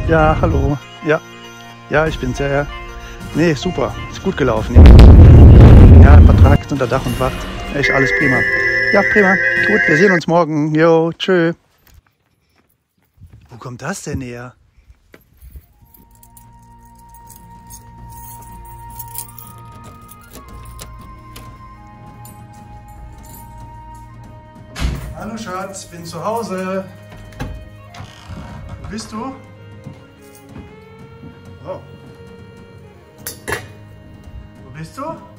Ja, hallo. Ja, ja, ich bin's, ja, ja. Nee, super. Ist gut gelaufen. Ja, Vertrag ist unter Dach und Wacht. Echt alles prima. Ja, prima. Gut, wir sehen uns morgen. Jo, tschö. Wo kommt das denn her? Hallo Schatz, bin zu Hause. Wo bist du? Oh. Wo bist du?